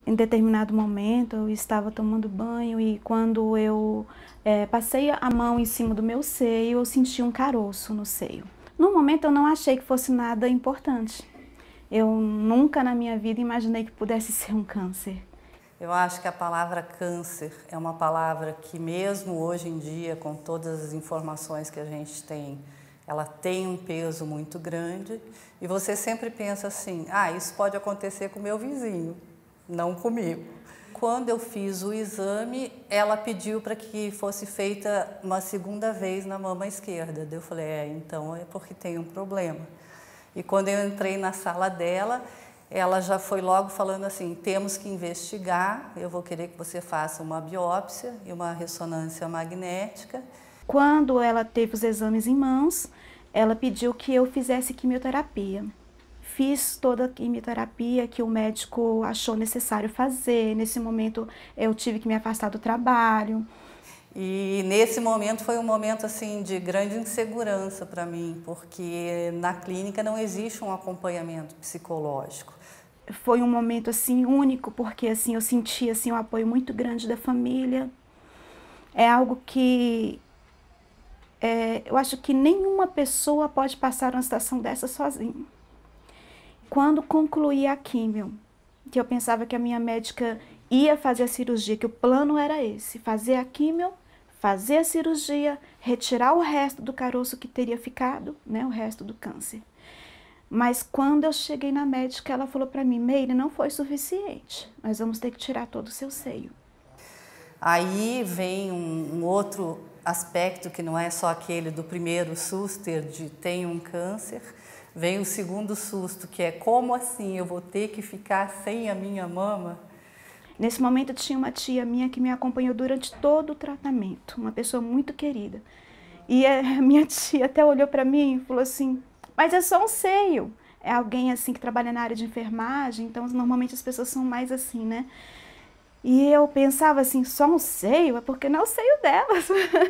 Em determinado momento eu estava tomando banho e quando eu passei a mão em cima do meu seio, eu senti um caroço no seio. No momento eu não achei que fosse nada importante. Eu nunca na minha vida imaginei que pudesse ser um câncer. Eu acho que a palavra câncer é uma palavra que mesmo hoje em dia, com todas as informações que a gente tem, ela tem um peso muito grande e você sempre pensa assim, isso pode acontecer com o meu vizinho, não comigo. Quando eu fiz o exame, ela pediu para que fosse feita uma segunda vez na mama esquerda. Eu falei, então é porque tem um problema. E quando eu entrei na sala dela, ela já foi logo falando assim, temos que investigar, eu vou querer que você faça uma biópsia e uma ressonância magnética. Quando ela teve os exames em mãos, ela pediu que eu fizesse quimioterapia. Fiz toda a quimioterapia que o médico achou necessário fazer. Nesse momento eu tive que me afastar do trabalho. E nesse momento foi um momento assim de grande insegurança para mim, porque na clínica não existe um acompanhamento psicológico. Foi um momento assim único, porque assim eu senti assim um apoio muito grande da família. É algo que eu acho que nenhuma pessoa pode passar uma situação dessa sozinha. Quando concluí a químio, que eu pensava que a minha médica ia fazer a cirurgia, que o plano era esse, fazer a químio, fazer a cirurgia, retirar o resto do caroço que teria ficado, né, o resto do câncer. Mas quando eu cheguei na médica, ela falou para mim, Meire, não foi suficiente, nós vamos ter que tirar todo o seu seio. Aí vem um outro aspecto que não é só aquele do primeiro susto de tem um câncer, vem o segundo susto, que é como assim eu vou ter que ficar sem a minha mama? Nesse momento tinha uma tia minha que me acompanhou durante todo o tratamento, uma pessoa muito querida. E a minha tia até olhou para mim e falou assim, mas é só um seio. É alguém assim que trabalha na área de enfermagem, então normalmente as pessoas são mais assim, né? E eu pensava assim, só um seio? É porque não é o seio delas.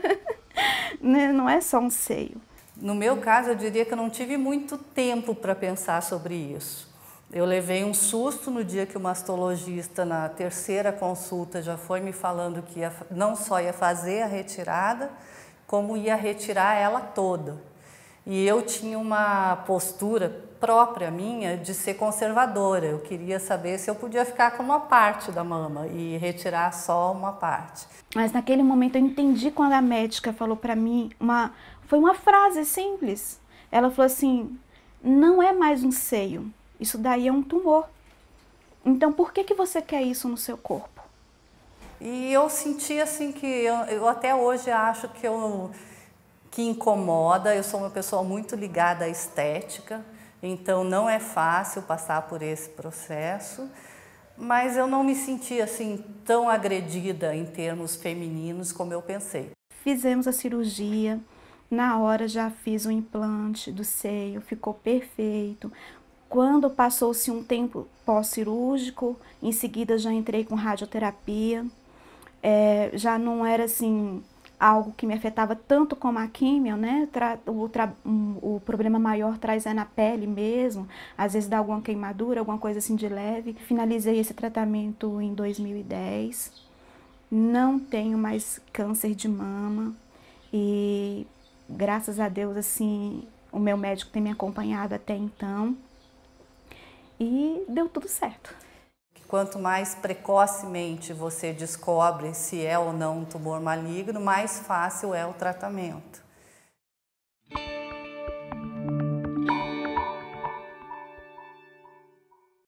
Não é só um seio. No meu caso, eu diria que eu não tive muito tempo para pensar sobre isso. Eu levei um susto no dia que o mastologista, na terceira consulta, já foi me falando que não só ia fazer a retirada, como ia retirar ela toda. E eu tinha uma postura própria minha de ser conservadora. Eu queria saber se eu podia ficar com uma parte da mama e retirar só uma parte. Mas naquele momento eu entendi quando a médica falou para mim, foi uma frase simples. Ela falou assim, não é mais um seio, isso daí é um tumor. Então por que você quer isso no seu corpo? E eu senti assim que eu até hoje acho que incomoda. Eu sou uma pessoa muito ligada à estética, então não é fácil passar por esse processo, mas eu não me senti assim tão agredida em termos femininos como eu pensei. Fizemos a cirurgia, na hora já fiz o implante do seio, ficou perfeito. Quando passou-se um tempo pós-cirúrgico, em seguida já entrei com radioterapia. Já não era assim algo que me afetava tanto como a químio, né? O problema maior traz na pele mesmo, às vezes dá alguma queimadura, alguma coisa assim de leve. Finalizei esse tratamento em 2010, não tenho mais câncer de mama e graças a Deus assim, o meu médico tem me acompanhado até então e deu tudo certo. Quanto mais precocemente você descobre se é ou não um tumor maligno, mais fácil é o tratamento.